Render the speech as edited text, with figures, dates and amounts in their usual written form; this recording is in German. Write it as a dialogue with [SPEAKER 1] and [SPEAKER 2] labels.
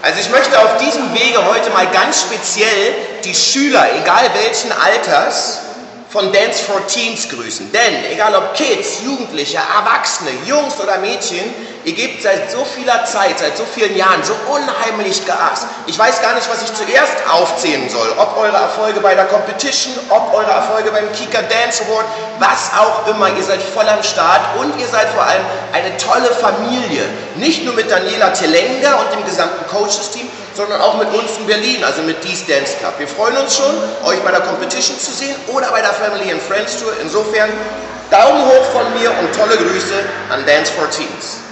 [SPEAKER 1] Also ich möchte auf diesem Wege heute mal ganz speziell die Schüler, egal welchen Alters, von Dance for Teens grüßen. Denn egal ob Kids, Jugendliche, Erwachsene, Jungs oder Mädchen, ihr gebt seit so vieler Zeit, seit so vielen Jahren so unheimlich Gas. Ich weiß gar nicht, was ich zuerst aufzählen soll. Ob eure Erfolge bei der Competition, ob eure Erfolge beim Kika Dance Award, was auch immer. Ihr seid voll am Start und ihr seid vor allem eine tolle Familie. Nicht nur mit Daniela Telenga und dem gesamten Coaches-Team, sondern auch mit uns in Berlin, also mit Dies Dance Club. Wir freuen uns schon, euch bei der Competition zu sehen oder bei der Family and Friends Tour. Insofern Daumen hoch von mir und tolle Grüße an Dance for Teens.